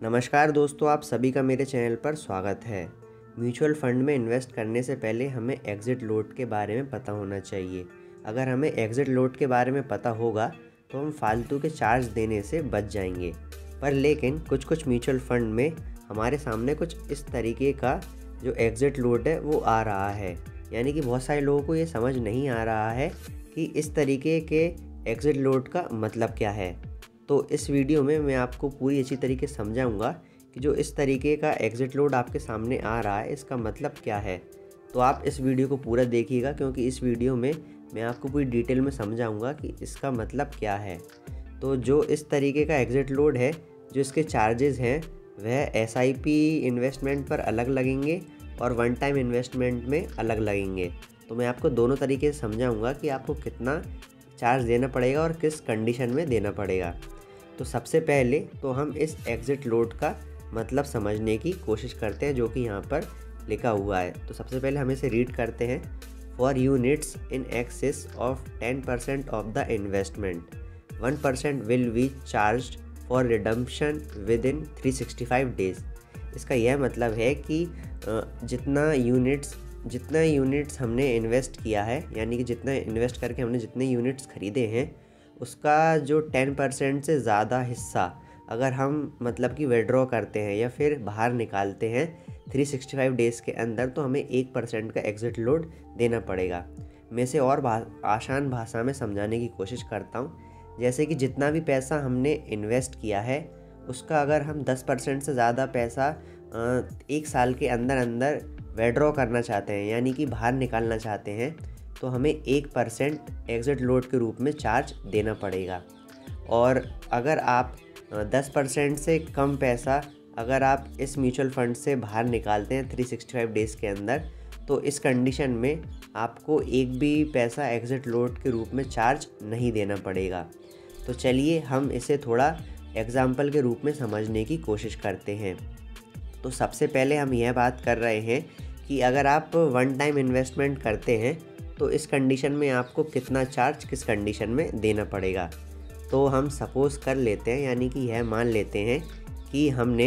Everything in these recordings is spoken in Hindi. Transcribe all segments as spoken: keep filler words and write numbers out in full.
नमस्कार दोस्तों, आप सभी का मेरे चैनल पर स्वागत है। म्यूचुअल फंड में इन्वेस्ट करने से पहले हमें एग्ज़िट लोड के बारे में पता होना चाहिए। अगर हमें एग्ज़िट लोड के बारे में पता होगा तो हम फालतू के चार्ज देने से बच जाएंगे। पर लेकिन कुछ कुछ म्यूचुअल फंड में हमारे सामने कुछ इस तरीके का जो एग्ज़िट लोड है वो आ रहा है, यानी कि बहुत सारे लोगों को ये समझ नहीं आ रहा है कि इस तरीके के एग्ज़िट लोड का मतलब क्या है। तो इस वीडियो में मैं आपको पूरी अच्छी तरीके से समझाऊंगा कि जो इस तरीके का एग्ज़िट लोड आपके सामने आ रहा है इसका मतलब क्या है। तो आप इस वीडियो को पूरा देखिएगा, क्योंकि इस वीडियो में मैं आपको पूरी डिटेल में समझाऊंगा कि इसका मतलब क्या है। तो जो इस तरीके का एग्ज़िट लोड है, जो इसके चार्जेस हैं वह एस आई पी इन्वेस्टमेंट पर अलग लगेंगे और वन टाइम इन्वेस्टमेंट में अलग लगेंगे। तो मैं आपको दोनों तरीके से समझाऊंगा कि आपको कितना चार्ज देना पड़ेगा और किस कंडीशन में देना पड़ेगा। तो सबसे पहले तो हम इस एग्ज़िट लोड का मतलब समझने की कोशिश करते हैं, जो कि यहाँ पर लिखा हुआ है। तो सबसे पहले हम इसे रीड करते हैं। For units in excess of ten percent of the investment one percent will be charged for redemption within three sixty five days. इसका यह मतलब है कि जितना यूनिट्स जितना यूनिट्स हमने इन्वेस्ट किया है, यानी कि जितना इन्वेस्ट करके हमने जितने यूनिट्स ख़रीदे हैं उसका जो टेन परसेंट से ज़्यादा हिस्सा अगर हम मतलब कि विड्रॉ करते हैं या फिर बाहर निकालते हैं थ्री सिक्सटी फाइव डेज़ के अंदर, तो हमें एक परसेंट का एग्ज़िट लोड देना पड़ेगा। मैं इसे और भा, आसान भाषा में समझाने की कोशिश करता हूँ। जैसे कि जितना भी पैसा हमने इन्वेस्ट किया है उसका अगर हम दस परसेंट से ज़्यादा पैसा एक साल के अंदर अंदर विड्रॉ करना चाहते हैं, यानी कि बाहर निकालना चाहते हैं, तो हमें एक परसेंट एग्ज़िट लोड के रूप में चार्ज देना पड़ेगा। और अगर आप दस परसेंट से कम पैसा अगर आप इस म्यूचुअल फंड से बाहर निकालते हैं थ्री सिक्सटी फाइव डेज़ के अंदर, तो इस कंडीशन में आपको एक भी पैसा एग्ज़िट लोड के रूप में चार्ज नहीं देना पड़ेगा। तो चलिए हम इसे थोड़ा एग्ज़ाम्पल के रूप में समझने की कोशिश करते हैं। तो सबसे पहले हम यह बात कर रहे हैं कि अगर आप वन टाइम इन्वेस्टमेंट करते हैं तो इस कंडीशन में आपको कितना चार्ज किस कंडीशन में देना पड़ेगा। तो हम सपोज़ कर लेते हैं, यानी कि यह मान लेते हैं कि हमने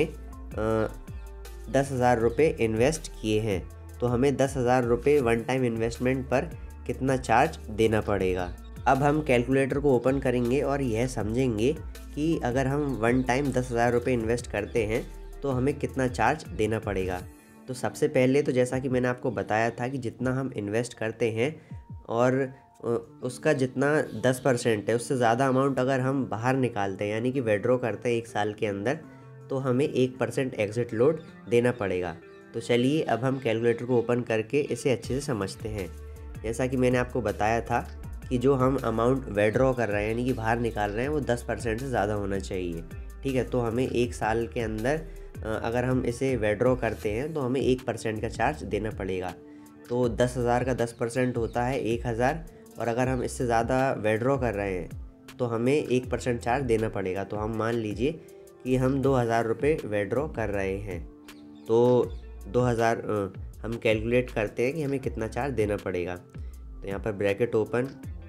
दस हज़ार रुपये इन्वेस्ट किए हैं, तो हमें दस हज़ार रुपये वन टाइम इन्वेस्टमेंट पर कितना चार्ज देना पड़ेगा। अब हम कैलकुलेटर को ओपन करेंगे और यह समझेंगे कि अगर हम वन टाइम दस हज़ार रुपये इन्वेस्ट करते हैं तो हमें कितना चार्ज देना पड़ेगा। तो सबसे पहले तो जैसा कि मैंने आपको बताया था कि जितना हम इन्वेस्ट करते हैं और उसका जितना दस परसेंट है उससे ज़्यादा अमाउंट अगर हम बाहर निकालते हैं, यानी कि विड्रॉ करते हैं एक साल के अंदर, तो हमें एक परसेंट एग्ज़िट लोड देना पड़ेगा। तो चलिए अब हम कैलकुलेटर को ओपन करके इसे अच्छे से समझते हैं। जैसा कि मैंने आपको बताया था कि जो हम अमाउंट विड्रॉ कर रहे हैं यानी कि बाहर निकाल रहे हैं वो दस परसेंट से ज़्यादा होना चाहिए। ठीक है, तो हमें एक साल के अंदर अगर हम इसे विड्रॉ करते हैं तो हमें एक परसेंट का चार्ज देना पड़ेगा। तो दस हज़ार का दस परसेंट होता है एक हज़ार, और अगर हम इससे ज़्यादा विड्रॉ कर रहे हैं तो हमें एक परसेंट चार्ज देना पड़ेगा। तो हम मान लीजिए कि हम दो हज़ार रुपये विड्रॉ कर रहे हैं, तो दो हज़ार हम कैलकुलेट करते हैं कि हमें कितना चार्ज देना पड़ेगा। तो यहाँ पर ब्रैकेट ओपन,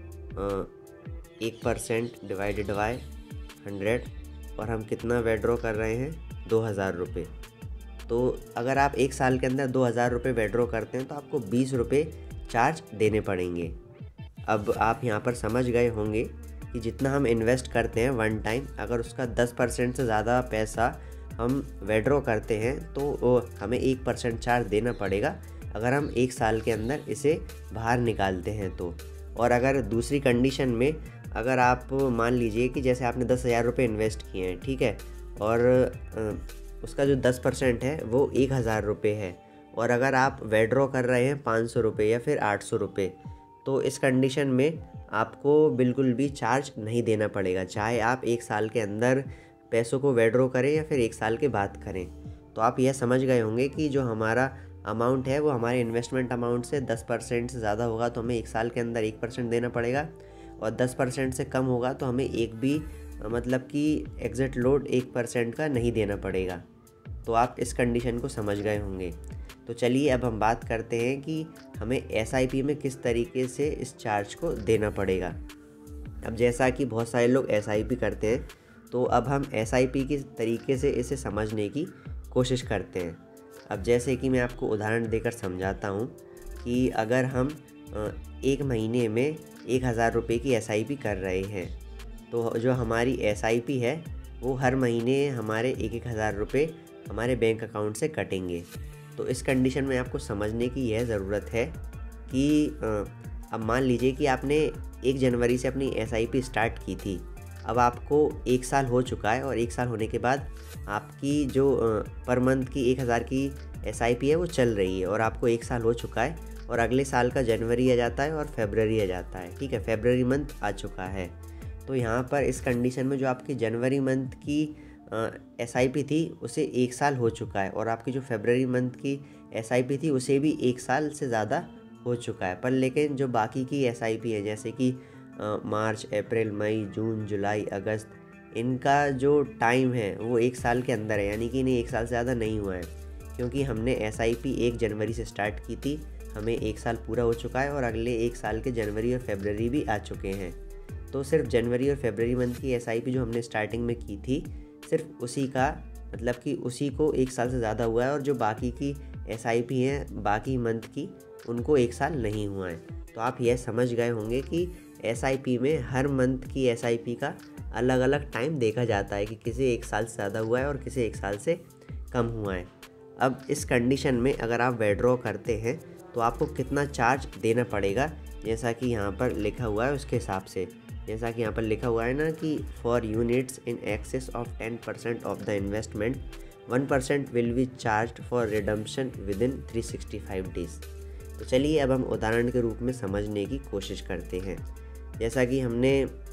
एक परसेंट डिवाइडेड बाय हंड्रेड, और हम कितना विड्रॉ कर रहे हैं दो हज़ार रुपये। तो अगर आप एक साल के अंदर दो हज़ार रुपये विड्रॉ करते हैं तो आपको बीस रुपये चार्ज देने पड़ेंगे। अब आप यहाँ पर समझ गए होंगे कि जितना हम इन्वेस्ट करते हैं वन टाइम, अगर उसका दस परसेंट से ज़्यादा पैसा हम विड्रॉ करते हैं तो हमें एक परसेंट चार्ज देना पड़ेगा अगर हम एक साल के अंदर इसे बाहर निकालते हैं तो। और अगर दूसरी कंडीशन में अगर आप मान लीजिए कि जैसे आपने दस हज़ार रुपये इन्वेस्ट किए हैं, ठीक है, और उसका जो दस परसेंट है वो एक हज़ार रुपये है, और अगर आप विड्रॉ कर रहे हैं पाँच सौ रुपये या फिर आठ सौ रुपये, तो इस कंडीशन में आपको बिल्कुल भी चार्ज नहीं देना पड़ेगा, चाहे आप एक साल के अंदर पैसों को विड्रॉ करें या फिर एक साल के बाद करें। तो आप यह समझ गए होंगे कि जो हमारा अमाउंट है वो हमारे इन्वेस्टमेंट अमाउंट से दस परसेंट से ज़्यादा होगा तो हमें एक साल के अंदर एक परसेंट देना पड़ेगा, और दस परसेंट से कम होगा तो हमें एक भी मतलब कि एग्ज़िट लोड एक परसेंट का नहीं देना पड़ेगा। तो आप इस कंडीशन को समझ गए होंगे। तो चलिए अब हम बात करते हैं कि हमें एस आई पी में किस तरीके से इस चार्ज को देना पड़ेगा। अब जैसा कि बहुत सारे लोग एस आई पी करते हैं, तो अब हम एस आई पी के तरीके से इसे समझने की कोशिश करते हैं। अब जैसे कि मैं आपको उदाहरण देकर समझाता हूँ कि अगर हम एक महीने में एक हज़ार रुपये की एस आई पी कर रहे हैं, तो जो हमारी एस आई पी है वो हर महीने हमारे एक एक हज़ार रुपये हमारे बैंक अकाउंट से कटेंगे। तो इस कंडीशन में आपको समझने की यह ज़रूरत है कि अब मान लीजिए कि आपने एक जनवरी से अपनी एस आई पी स्टार्ट की थी। अब आपको एक साल हो चुका है और एक साल होने के बाद आपकी जो पर मंथ की एक हज़ार की एस आई पी है वो चल रही है और आपको एक साल हो चुका है और अगले साल का जनवरी आ जाता है और फरवरी आ जाता है। ठीक है, फरवरी मंथ आ चुका है। तो यहाँ पर इस कंडीशन में जो आपकी जनवरी मंथ की एस आई पी थी उसे एक साल हो चुका है और आपकी जो फरवरी मंथ की एस आई पी थी उसे भी एक साल से ज़्यादा हो चुका है। पर लेकिन जो बाकी की एस आई पी है जैसे कि मार्च, अप्रैल, मई, जून, जुलाई, अगस्त, इनका जो टाइम है वो एक साल के अंदर है, यानी कि इन्हें एक साल से ज़्यादा नहीं हुआ है, क्योंकि हमने एस आई पी एक जनवरी से स्टार्ट की थी, हमें एक साल पूरा हो चुका है और अगले एक साल के जनवरी और फरवरी भी आ चुके हैं। तो सिर्फ जनवरी और फरवरी मंथ की एस आई पी जो हमने स्टार्टिंग में की थी, सिर्फ उसी का मतलब कि उसी को एक साल से ज़्यादा हुआ है और जो बाकी की एस आई पी हैं बाकी मंथ की, उनको एक साल नहीं हुआ है। तो आप यह समझ गए होंगे कि एस आई पी में हर मंथ की एस आई पी का अलग अलग टाइम देखा जाता है कि किसी एक साल से ज़्यादा हुआ है और किसी एक साल से कम हुआ है। अब इस कंडीशन में अगर आप विड्रॉ करते हैं तो आपको कितना चार्ज देना पड़ेगा, जैसा कि यहाँ पर लिखा हुआ है उसके हिसाब से। जैसा कि यहाँ पर लिखा हुआ है ना कि for units in excess of ten percent of the investment one percent will be charge for redemption within three sixty five days. तो चलिए अब हम उदाहरण के रूप में समझने की कोशिश करते हैं। जैसा कि हमने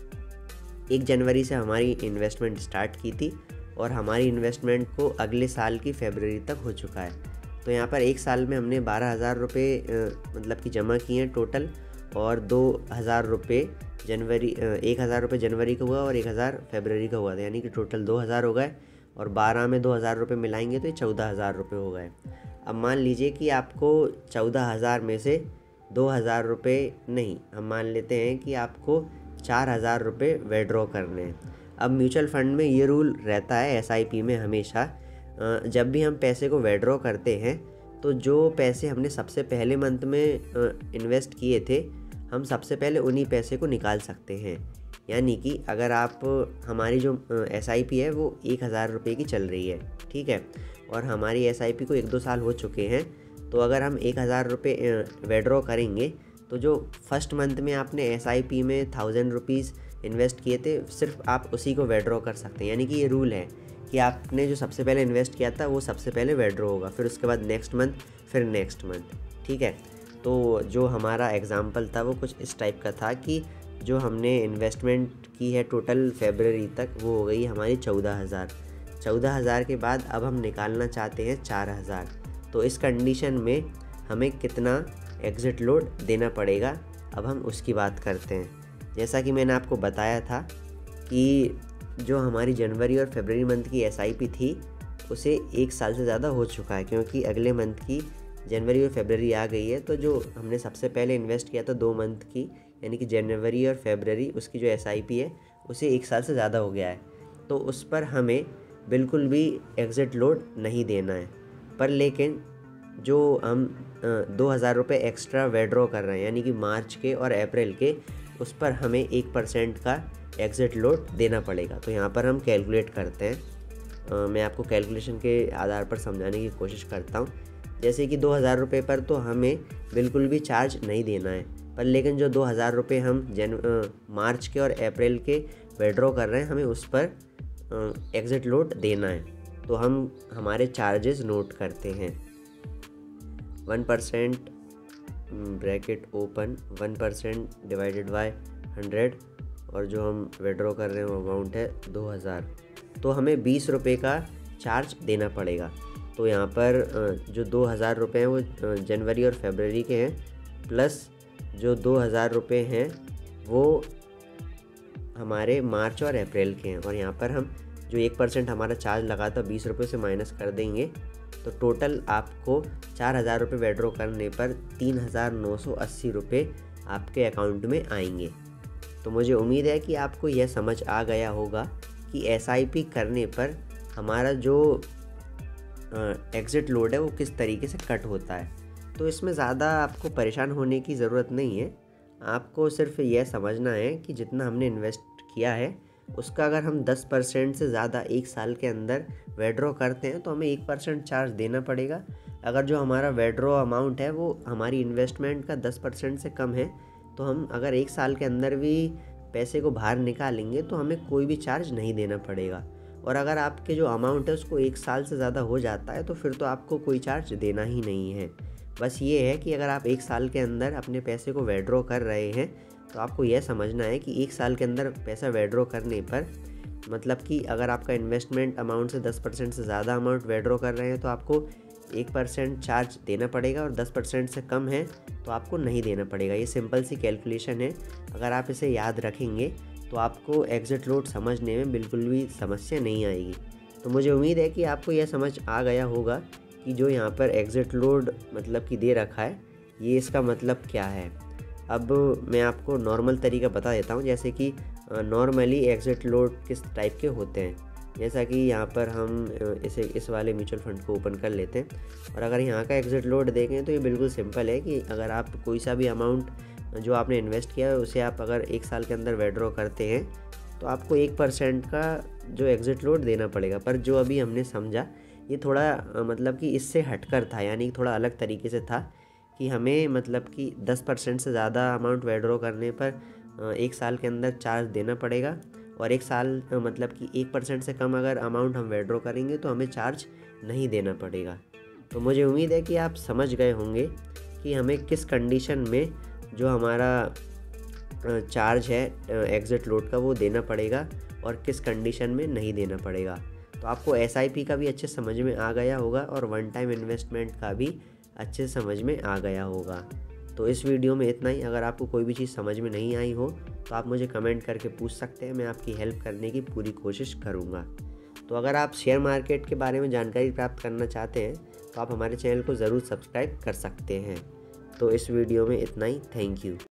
एक जनवरी से हमारी इन्वेस्टमेंट स्टार्ट की थी और हमारी इन्वेस्टमेंट को अगले साल की फरवरी तक हो चुका है। तो यहाँ पर एक साल में हमने बारह हज़ार रुपये मतलब कि जमा किए हैं टोटल, और दो हज़ार रुपये जनवरी एक हज़ार रुपये जनवरी का हुआ और एक हज़ार फरवरी का हुआ था, यानी कि टोटल दो हज़ार हो गए और बारह में दो हज़ार रुपये मिलाएंगे तो ये चौदह हज़ार रुपये हो गए। अब मान लीजिए कि आपको चौदह हज़ार में से दो हज़ार रुपये नहीं, हम मान लेते हैं कि आपको चार हज़ार रुपये विड्रॉ करने हैं। अब म्यूचुअल फंड में ये रूल रहता है एस आई पी में हमेशा, जब भी हम पैसे को विड्रॉ करते हैं तो जो पैसे हमने सबसे पहले मंथ में इन्वेस्ट किए थे, हम सबसे पहले उन्हीं पैसे को निकाल सकते हैं। यानी कि अगर आप हमारी जो एस आई पी है वो एक हज़ार रुपये की चल रही है, ठीक है, और हमारी एस आई पी को एक दो साल हो चुके हैं, तो अगर हम एक हज़ार रुपये विड्रॉ करेंगे तो जो फर्स्ट मंथ में आपने एस आई पी में थाउजेंड रुपीज़ इन्वेस्ट किए थे, सिर्फ आप उसी को विड्रॉ कर सकते हैं। यानी कि ये रूल है कि आपने जो सबसे पहले इन्वेस्ट किया था वो सबसे पहले विड्रॉ होगा, फिर उसके बाद नेक्स्ट मंथ, फिर नेक्स्ट मंथ, ठीक है। तो जो हमारा एग्ज़ाम्पल था वो कुछ इस टाइप का था कि जो हमने इन्वेस्टमेंट की है टोटल फरवरी तक, वो हो गई हमारी चौदह हज़ार। चौदह हज़ार के बाद अब हम निकालना चाहते हैं चार हज़ार। तो इस कंडीशन में हमें कितना एग्ज़िट लोड देना पड़ेगा, अब हम उसकी बात करते हैं। जैसा कि मैंने आपको बताया था कि जो हमारी जनवरी और फरवरी मंथ की एस आई पी थी उसे एक साल से ज़्यादा हो चुका है, क्योंकि अगले मंथ की जनवरी और फरवरी आ गई है। तो जो हमने सबसे पहले इन्वेस्ट किया था दो मंथ की, यानी कि जनवरी और फरवरी, उसकी जो एस आई पी है उसे एक साल से ज़्यादा हो गया है, तो उस पर हमें बिल्कुल भी एग्ज़िट लोड नहीं देना है। पर लेकिन जो हम दो हज़ार रुपये एक्स्ट्रा विड्रॉ कर रहे हैं, यानी कि मार्च के और अप्रैल के, उस पर हमें एक परसेंट का एग्ज़िट लोड देना पड़ेगा। तो यहाँ पर हम कैलकुलेट करते हैं, आ, मैं आपको कैलकुलेशन के आधार पर समझाने की कोशिश करता हूँ। जैसे कि दो हज़ार रुपये पर तो हमें बिल्कुल भी चार्ज नहीं देना है, पर लेकिन जो दो हज़ार रुपये हम जन मार्च के और अप्रैल के विड्रॉ कर रहे हैं, हमें उस पर एग्ज़िट लोड देना है। तो हम हमारे चार्जेस नोट करते हैं। One percent bracket open, one percent divided by hundred, और जो हम विड्रॉ कर रहे हैं वो अमाउंट है दो हज़ार। तो हमें बीस रुपये का चार्ज देना पड़ेगा। तो यहाँ पर जो दो हज़ार रुपये हैं वो जनवरी और फरवरी के हैं, प्लस जो दो हज़ार रुपये हैं वो हमारे मार्च और अप्रैल के हैं। और यहाँ पर हम जो एक परसेंट हमारा चार्ज लगा था बीस रुपये से माइनस कर देंगे, तो टोटल आपको चार हज़ार रुपये विड्रॉ करने पर तीन हज़ार नौ सौ अस्सी रुपये आपके अकाउंट में आएंगे। तो मुझे उम्मीद है कि आपको यह समझ आ गया होगा कि एस आई पी करने पर हमारा जो एग्ज़िट लोड है वो किस तरीके से कट होता है। तो इसमें ज़्यादा आपको परेशान होने की ज़रूरत नहीं है। आपको सिर्फ यह समझना है कि जितना हमने इन्वेस्ट किया है उसका अगर हम दस परसेंट से ज़्यादा एक साल के अंदर विड्रॉ करते हैं तो हमें एक परसेंट चार्ज देना पड़ेगा। अगर जो हमारा विड्रॉ अमाउंट है वो हमारी इन्वेस्टमेंट का दस परसेंट से कम है तो हम अगर एक साल के अंदर भी पैसे को बाहर निकालेंगे तो हमें कोई भी चार्ज नहीं देना पड़ेगा। और अगर आपके जो अमाउंट है उसको एक साल से ज़्यादा हो जाता है तो फिर तो आपको कोई चार्ज देना ही नहीं है। बस ये है कि अगर आप एक साल के अंदर अपने पैसे को विड्रॉ कर रहे हैं तो आपको यह समझना है कि एक साल के अंदर पैसा विड्रॉ करने पर मतलब कि अगर आपका इन्वेस्टमेंट अमाउंट से दस परसेंट से ज़्यादा अमाउंट विड्रॉ कर रहे हैं तो आपको एक परसेंट चार्ज देना पड़ेगा और दस परसेंट से कम है तो आपको नहीं देना पड़ेगा। ये सिंपल सी कैलकुलेशन है। अगर आप इसे याद रखेंगे तो आपको एग्ज़िट लोड समझने में बिल्कुल भी समस्या नहीं आएगी। तो मुझे उम्मीद है कि आपको यह समझ आ गया होगा कि जो यहाँ पर एग्ज़िट लोड मतलब कि दे रखा है ये इसका मतलब क्या है। अब मैं आपको नॉर्मल तरीका बता देता हूँ, जैसे कि नॉर्मली एग्ज़िट लोड किस टाइप के होते हैं। जैसा कि यहाँ पर हम इसे इस वाले म्यूचुअल फंड को ओपन कर लेते हैं और अगर यहाँ का एग्ज़िट लोड देखें तो ये बिल्कुल सिंपल है कि अगर आप कोई सा भी अमाउंट जो आपने इन्वेस्ट किया है उसे आप अगर एक साल के अंदर विड्रॉ करते हैं तो आपको एक परसेंट का जो एग्ज़िट लोड देना पड़ेगा। पर जो अभी हमने समझा ये थोड़ा मतलब कि इससे हटकर था, यानी थोड़ा अलग तरीके से था कि हमें मतलब कि दस परसेंट से ज़्यादा अमाउंट विड्रॉ करने पर एक साल के अंदर चार्ज देना पड़ेगा और एक साल मतलब कि एक परसेंट से कम अगर अमाउंट हम विड्रॉ करेंगे तो हमें चार्ज नहीं देना पड़ेगा। तो मुझे उम्मीद है कि आप समझ गए होंगे कि हमें किस कंडीशन में जो हमारा चार्ज है एग्ज़िट लोड का वो देना पड़ेगा और किस कंडीशन में नहीं देना पड़ेगा। तो आपको एस आई पी का भी अच्छे समझ में आ गया होगा और वन टाइम इन्वेस्टमेंट का भी अच्छे समझ में आ गया होगा। तो इस वीडियो में इतना ही। अगर आपको कोई भी चीज़ समझ में नहीं आई हो तो आप मुझे कमेंट करके पूछ सकते हैं, मैं आपकी हेल्प करने की पूरी कोशिश करूँगा। तो अगर आप शेयर मार्केट के बारे में जानकारी प्राप्त करना चाहते हैं तो आप हमारे चैनल को ज़रूर सब्सक्राइब कर सकते हैं। तो इस वीडियो में इतना ही। Thank you.